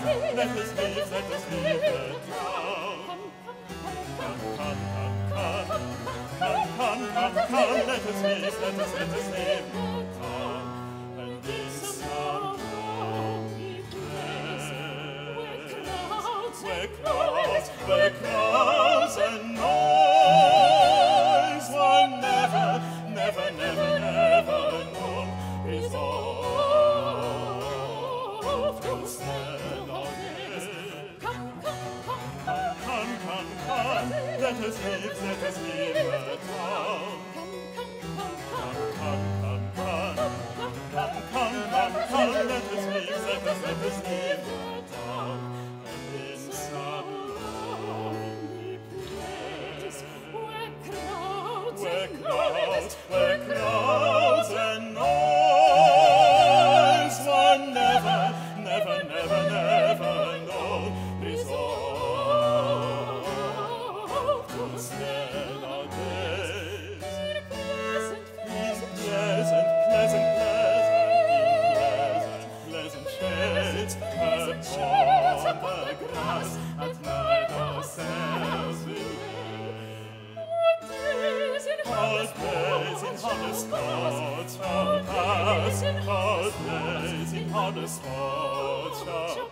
let us leave the town. Come, let us leave the town. And in some lonely place, where crowds and noise were never known, resolved instead of this. Come, let us leave the town. Come, let us leave the town. And in some lonely place, where crowds and noise were never known, resolved to spend our days in pleasant shades upon the grass. At night ourselves we our days in harness sports shall pass, our days in harness sports shall